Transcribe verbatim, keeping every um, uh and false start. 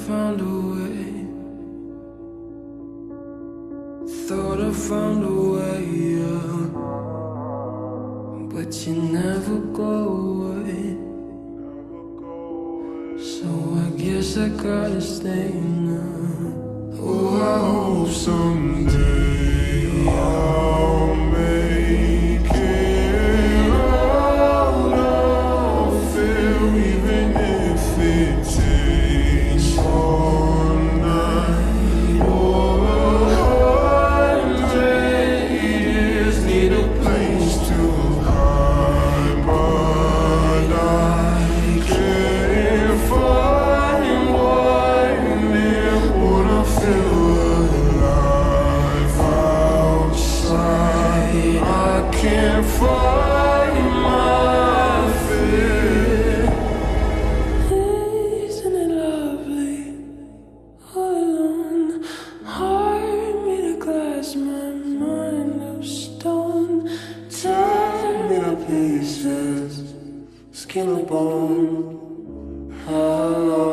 found a way. Thought I found a way, yeah. But you never go away. So I guess I gotta stay now. Oh, I hope someday I'll make it out of here, even if it takes all night or a hundred years. Need a place to hide, but I can't find one near. Wanna feel alive outside. I can't find my fear. Isn't it lovely? All alone, heart made of glass, my mind of stone. Tear me to pieces, skin and bone. How